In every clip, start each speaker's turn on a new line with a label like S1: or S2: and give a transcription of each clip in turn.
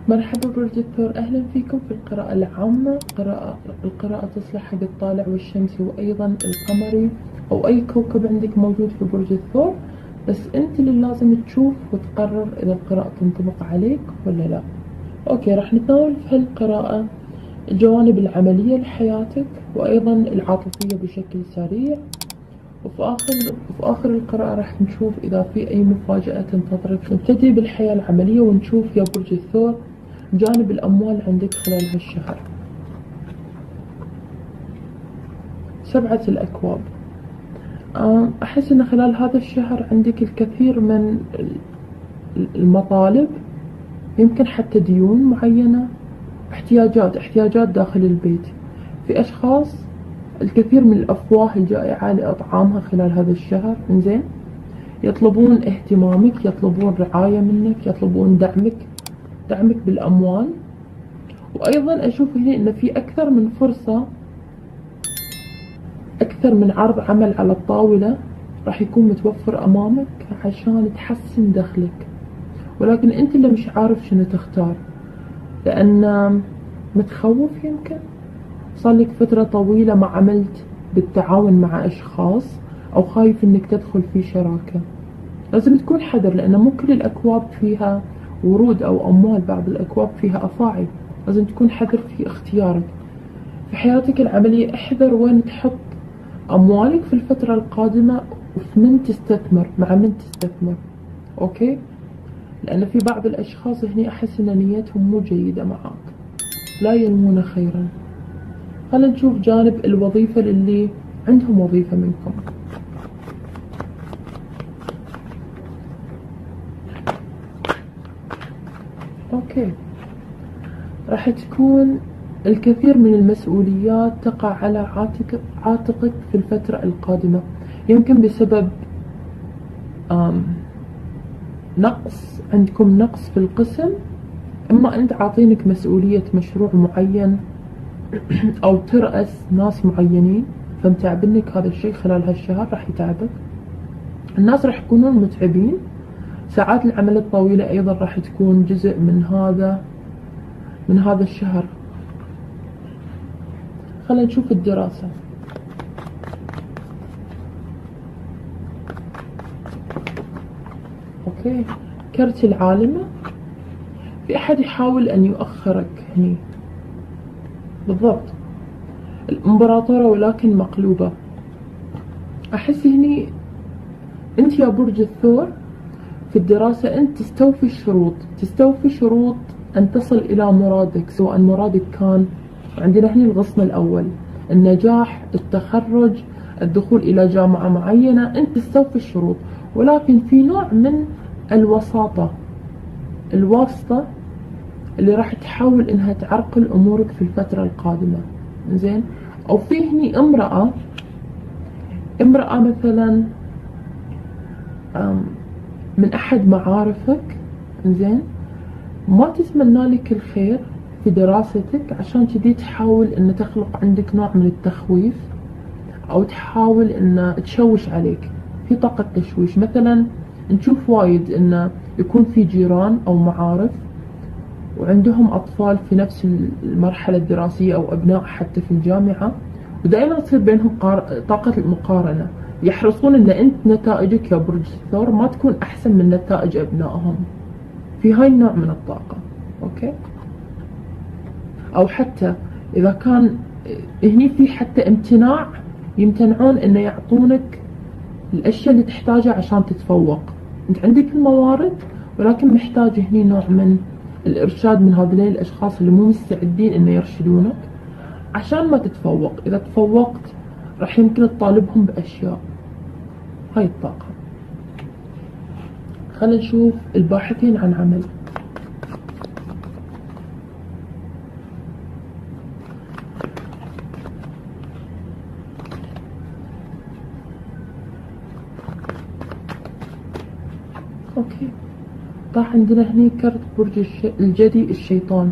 S1: مرحبا برج الثور، أهلا فيكم في القراءة العامة. القراءة تصلح حق الطالع والشمسي وأيضا القمري أو أي كوكب عندك موجود في برج الثور، بس أنت اللي لازم تشوف وتقرر إذا القراءة تنطبق عليك ولا لا. أوكي، راح نتناول في هالقراءة الجوانب العملية لحياتك وأيضا العاطفية بشكل سريع، وفي آخر القراءة راح نشوف إذا في أي مفاجأة تنتظرك. نبتدي بالحياة العملية ونشوف يا برج الثور جانب الأموال عندك خلال هالشهر. 7 الأكواب. أحس أن خلال هذا الشهر عندك الكثير من المطالب، يمكن حتى ديون معينة، احتياجات داخل البيت. في أشخاص الكثير من الأفواه الجائعة لإطعامها خلال هذا الشهر، إنزين، يطلبون اهتمامك، يطلبون رعاية منك، يطلبون دعمك بالأموال. وأيضا أشوف هنا إن في أكثر من فرصة، أكثر من عرض عمل على الطاولة راح يكون متوفر أمامك عشان تحسن دخلك، ولكن أنت اللي مش عارف شنو تختار، لأن متخوف، يمكن صارلك فترة طويلة ما عملت بالتعاون مع أشخاص أو خايف إنك تدخل في شراكة. لازم تكون حذر، لأن مو كل الأكواب فيها ورود أو أموال، بعض الأكواب فيها أفاعي. لازم تكون حذر في اختيارك. في حياتك العملية احذر وين تحط أموالك في الفترة القادمة، وفي من تستثمر، مع من تستثمر. أوكي، لأن في بعض الأشخاص هنا أحس إن نيتهم مو جيدة معاك، لا ينمون خيرا. خلينا نشوف جانب الوظيفة للي عندهم وظيفة منكم. اوكي، راح تكون الكثير من المسؤوليات تقع على عاتقك في الفترة القادمة، يمكن بسبب عندكم نقص في القسم، اما انت عاطينك مسؤولية مشروع معين او ترأس ناس معينين، فمتعبنك هذا الشيء خلال هالشهر، راح يتعبك. الناس راح يكونون متعبين. ساعات العمل الطويلة ايضا راح تكون جزء من هذا الشهر. خلينا نشوف الدراسة. اوكي، كرت العالمة. في احد يحاول ان يؤخرك هني، بالضبط الامبراطورة ولكن مقلوبة. احس هني انت يا برج الثور في الدراسة انت تستوفي شروط ان تصل الى مرادك، سواء مرادك كان عندنا هني الغصن الاول، النجاح، التخرج، الدخول الى جامعة معينة، انت تستوفي الشروط، ولكن في نوع من الواسطة اللي راح تحاول انها تعرقل امورك في الفترة القادمة. زين، او في هني امرأة مثلا من احد معارفك، زين، ما تتمنى لك الخير في دراستك، عشان كذي تحاول ان تخلق عندك نوع من التخويف، او تحاول ان تشوش عليك، في طاقة تشويش. مثلا نشوف وايد انه يكون في جيران او معارف وعندهم اطفال في نفس المرحلة الدراسية او ابناء حتى في الجامعة، ودائما تصير بينهم طاقة المقارنة، يحرصون ان انت نتائجك يا برج الثور ما تكون احسن من نتائج ابنائهم، في هاي النوع من الطاقة. اوكي، او حتى اذا كان هني في حتى يمتنعون ان يعطونك الاشياء اللي تحتاجها عشان تتفوق. انت عندك الموارد، ولكن محتاج هني نوع من الارشاد من هذين الاشخاص اللي مو مستعدين ان يرشدونك عشان ما تتفوق. اذا تفوقت راح يمكن تطالبهم باشياء. هاي الطاقة. خلينا نشوف الباحثين عن عمل. اوكي، طاح عندنا هني كرت برج الجدي الشيطان.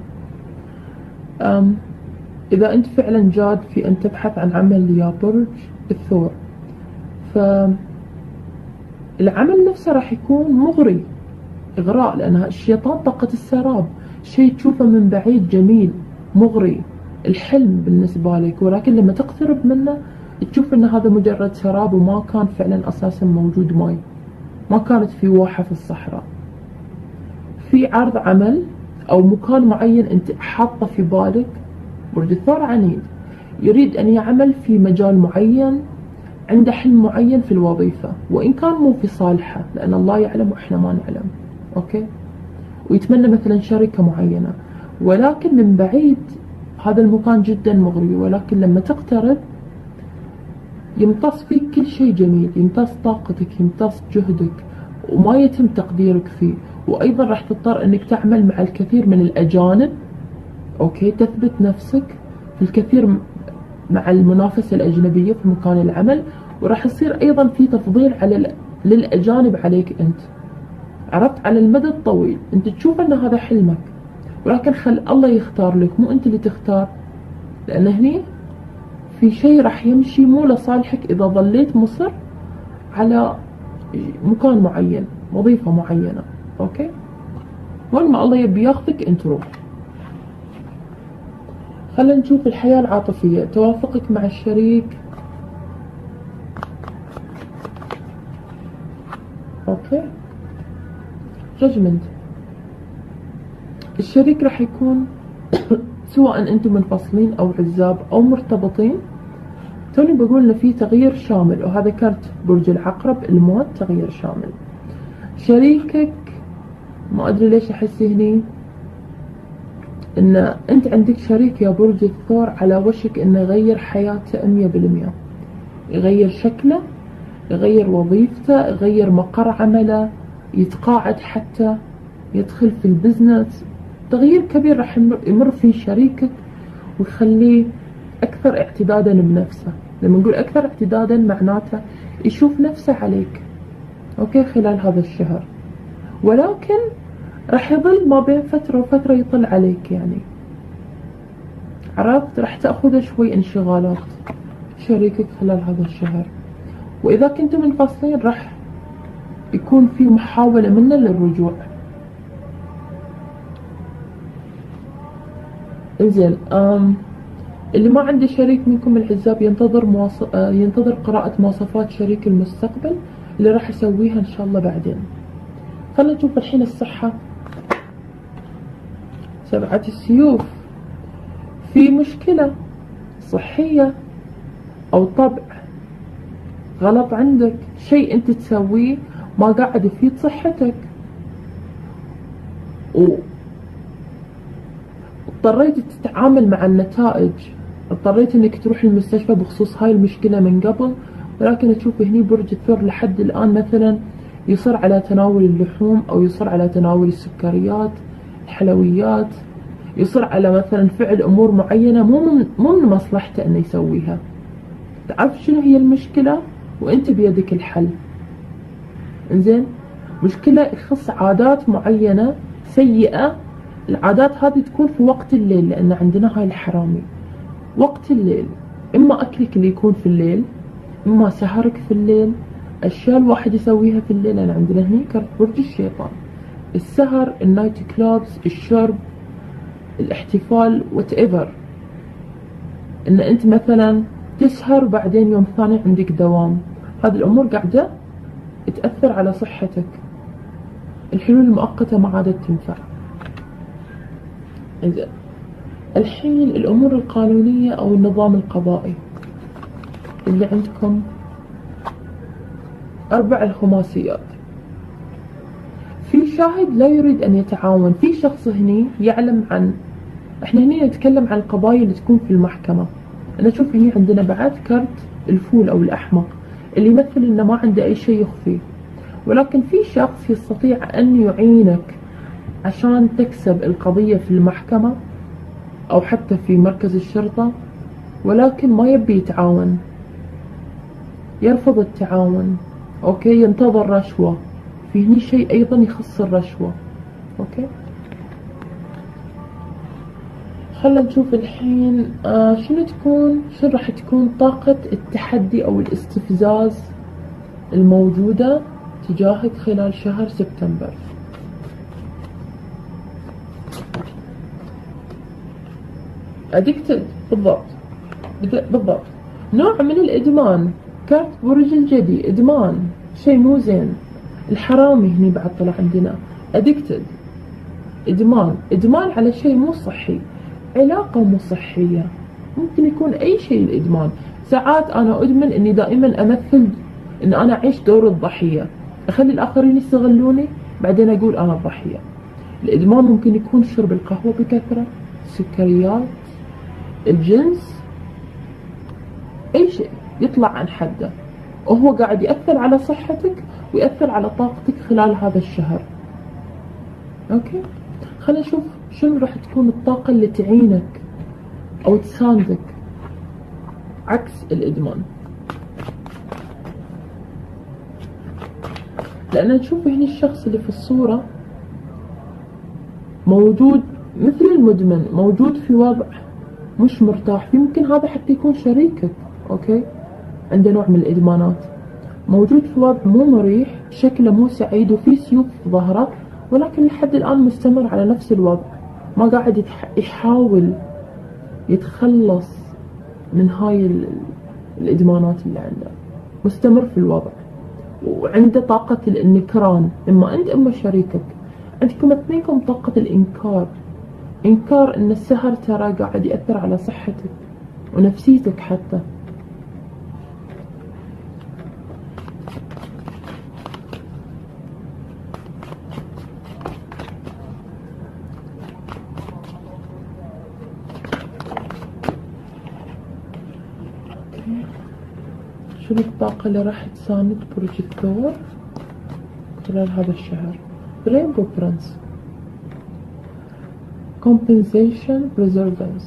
S1: اذا انت فعلا جاد في ان تبحث عن عمل يا برج الثور، فالعمل نفسه راح يكون مغري، إغراء، لأن الشيطان طاقة السراب، شيء تشوفه من بعيد جميل مغري، الحلم بالنسبة لك، ولكن لما تقترب منه تشوف ان هذا مجرد سراب وما كان فعلا اساسا موجود ماي، ما كانت في واحة في الصحراء. في عرض عمل او مكان معين انت حاطه في بالك. برج الثور عنيد، يريد ان يعمل في مجال معين، عنده حلم معين في الوظيفة، وان كان مو في صالحه لان الله يعلم واحنا ما نعلم، اوكي، ويتمنى مثلا شركة معينة، ولكن من بعيد هذا المكان جدا مغري، ولكن لما تقترب يمتص فيك كل شيء جميل، يمتص طاقتك، يمتص جهدك، وما يتم تقديرك فيه. وأيضا راح تضطر أنك تعمل مع الكثير من الأجانب، أوكي، تثبت نفسك في الكثير مع المنافسة الأجنبية في مكان العمل، وراح يصير أيضا في تفضيل للأجانب عليك أنت، عرفت، على المدى الطويل. أنت تشوف أن هذا حلمك، ولكن خل الله يختار لك، مو أنت اللي تختار، لأن هني في شيء راح يمشي مو لصالحك إذا ظليت مصر على مكان معين، وظيفة معينة، أوكي. وين ما الله يبي ياخذك أنت روح. خلينا نشوف الحياة العاطفية، توافقك مع الشريك، أوكي. ججمنت، الشريك راح يكون سواء أنتم منفصلين أو عزاب أو مرتبطين، توني بقول إن في تغيير شامل، وهذا كارت برج العقرب، الموت، تغيير شامل. شريكك ما أدري ليش أحس هني إن أنت عندك شريك يا برج الثور على وشك إنه يغير حياته 100%، يغير شكله، يغير وظيفته، يغير مقر عمله، يتقاعد، حتى يدخل في البزنس. تغيير كبير راح يمر فيه شريكك ويخليه أكثر اعتدادا بنفسه. لما نقول أكثر اعتدادا معناته يشوف نفسه عليك، أوكي، خلال هذا الشهر، ولكن راح يظل ما بين فترة وفترة يطل عليك، يعني عرفت، راح تأخذ شوي انشغالات شريكك خلال هذا الشهر. وإذا كنتم منفصلين راح يكون في محاولة منه للرجوع. انزين، اللي ما عنده شريك منكم العزاب ينتظر قراءة مواصفات شريك المستقبل اللي راح يسويها ان شاء الله بعدين. خلينا نشوف الحين الصحة. 7 السيوف، في مشكلة صحية او طبع غلط عندك، شيء انت تسويه ما قاعد يفيد صحتك، اضطريت تتعامل مع النتائج، اضطريت انك تروح المستشفى بخصوص هاي المشكلة من قبل، ولكن تشوف هني برج الثور لحد الآن مثلا يصر على تناول اللحوم، أو يصر على تناول السكريات، الحلويات، يصر على مثلا فعل أمور معينة مو من مصلحته أنه يسويها. تعرف شنو هي المشكلة؟ وأنت بيدك الحل. إنزين، مشكلة يخص عادات معينة سيئة، العادات هذه تكون في وقت الليل، لأن عندنا هاي الحرامي وقت الليل، إما أكلك اللي يكون في الليل، إما سهرك في الليل، أشياء الواحد يسويها في الليل. لأن عندنا هني كرت برج الشيطان، السهر، النايت كلابز، الشرب، الاحتفال، whatever. إن أنت مثلا تسهر وبعدين يوم ثاني عندك دوام، هذه الأمور قاعدة تأثر على صحتك. الحلول المؤقتة ما عادت تنفع. إذا الحين الأمور القانونية أو النظام القضائي اللي عندكم، 4 الخماسيات، في شاهد لا يريد أن يتعاون، في شخص هني يعلم عن، احنا هني نتكلم عن القضايا اللي تكون في المحكمة. أنا أشوف هني عندنا بعد كرت الفول أو الأحمق اللي يمثل إنه ما عنده أي شيء يخفيه، ولكن في شخص يستطيع أن يعينك عشان تكسب القضية في المحكمة أو حتى في مركز الشرطة، ولكن ما يبي يتعاون، يرفض التعاون، أوكي، ينتظر رشوة. في هني شيء أيضا يخص الرشوة، أوكي. خلنا نشوف الحين شنو راح تكون طاقة التحدي أو الاستفزاز الموجودة تجاهك خلال شهر سبتمبر. addicted بالضبط. بالضبط. نوع من الإدمان. كارت برج الجدي إدمان، شيء مو زين. الحرامي هني بعد طلع عندنا addicted، إدمان على شيء مو صحي، علاقة مو صحية، ممكن يكون أي شيء الإدمان. ساعات أنا أدمن إني دائما أمثل إن أنا أعيش دور الضحية، أخلي الآخرين يستغلوني بعدين أقول أنا الضحية. الإدمان ممكن يكون شرب القهوة بكثرة، السكريات، الجنس، أي شيء يطلع عن حده وهو قاعد يأثر على صحتك ويأثر على طاقتك خلال هذا الشهر. أوكي، خلينا نشوف شنو راح تكون الطاقة اللي تعينك أو تساندك عكس الإدمان. لأن نشوف هنا الشخص اللي في الصورة موجود مثل المدمن، موجود في وضع مش مرتاح، يمكن هذا حتى يكون شريكك. أوكي، عنده نوع من الإدمانات، موجود في وضع مو مريح، شكله مو سعيد وفي سيوف في ظهره، ولكن لحد الآن مستمر على نفس الوضع، ما قاعد يحاول يتخلص من هاي الإدمانات اللي عنده، مستمر في الوضع وعنده طاقة الانكران، إما أنت إما شريكك. عندكم اثنينكم طاقة الإنكار، إنكار إن السهر ترى قاعد يأثر على صحتك ونفسيتك حتى. شنو الطاقة اللي راح تساند برج الثور خلال هذا الشهر؟ رينبو برنس، compensation preservance.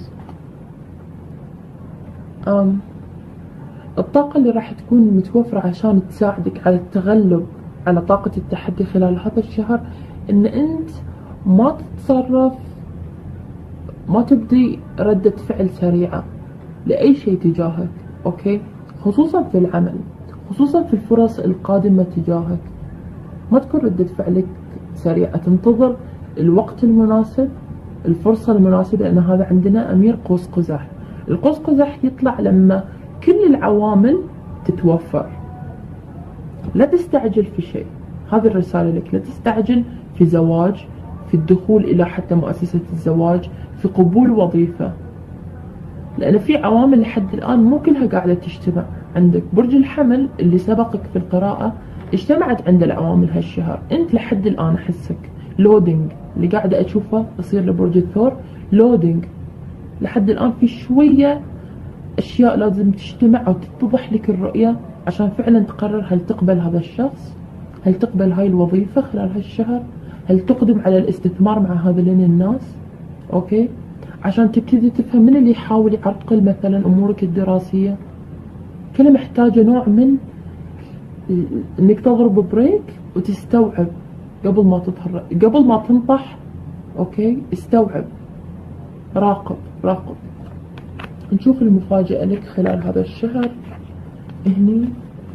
S1: الطاقة اللي راح تكون متوفرة عشان تساعدك على التغلب على طاقة التحدي خلال هذا الشهر، ان انت ما تتصرف، ما تبدي ردة فعل سريعة لأي شيء تجاهك. اوكي، خصوصا في العمل، خصوصا في الفرص القادمة تجاهك، ما تكون ردة فعلك سريعة، تنتظر الوقت المناسب، الفرصة المناسبة. لأن هذا عندنا أمير قوس قزح، القوس قزح يطلع لما كل العوامل تتوفر. لا تستعجل في شيء، هذه الرسالة لك، لا تستعجل في زواج، في الدخول إلى حتى مؤسسة الزواج، في قبول وظيفة، لأن في عوامل لحد الآن مو كلها قاعدة تجتمع عندك. برج الحمل اللي سبقك في القراءة اجتمعت عند العوامل هالشهر، أنت لحد الآن أحسك لودينج اللي قاعدة أشوفه يصير لبرج الثور، لودينج لحد الآن في شوية أشياء لازم تجتمع أو تتضح لك الرؤية عشان فعلا تقرر هل تقبل هذا الشخص، هل تقبل هاي الوظيفة خلال هالشهر، هل تقدم على الاستثمار مع هذين الناس. أوكي، عشان تبتدي تفهم من اللي يحاول يعرقل مثلا أمورك الدراسية. كلها محتاجة نوع من إنك تضرب بريك وتستوعب قبل ما تتهرب، قبل ما تنطح. أوكي، استوعب، راقب. نشوف المفاجأة لك خلال هذا الشهر هني.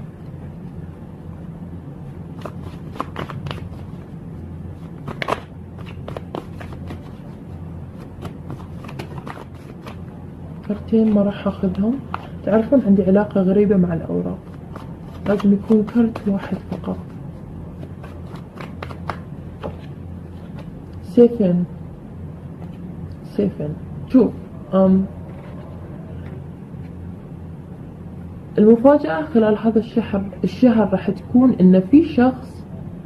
S1: كرتين ما راح اخذهم، تعرفون عندي علاقة غريبة مع الأوراق، لازم يكون كرت واحد فقط. سيفن. شوف، المفاجأة خلال هذا الشهر راح تكون ان في شخص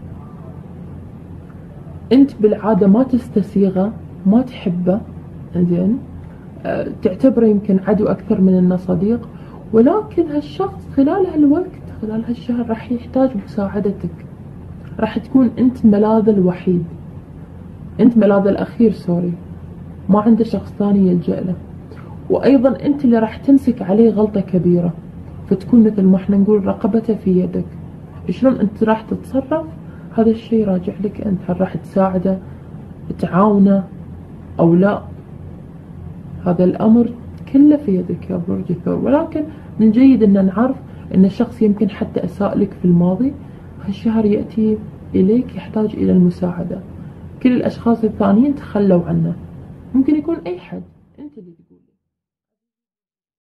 S1: انت بالعادة ما تستسيغه، ما تحبه، زين، تعتبره يمكن عدو أكثر من إنه صديق، ولكن هالشخص خلال هالوقت، خلال هالشهر راح يحتاج مساعدتك، راح تكون أنت ملاذ الوحيد، أنت ملاذ الأخير، سوري، ما عنده شخص ثاني يلجأ له. وأيضا أنت اللي راح تمسك عليه غلطة كبيرة، فتكون مثل ما احنا نقول رقبته في يدك. شلون أنت راح تتصرف هذا الشيء راجع لك أنت، هل راح تساعده، تعاونه أو لا، هذا الأمر كله في يدك يا برج الثور. ولكن من الجيد أن نعرف أن الشخص يمكن حتى أساء لك في الماضي، هالشهر يأتي إليك يحتاج إلى المساعدة. كل الأشخاص الثانيين تخلوا عنه، ممكن يكون أي حد، أنت اللي تقول.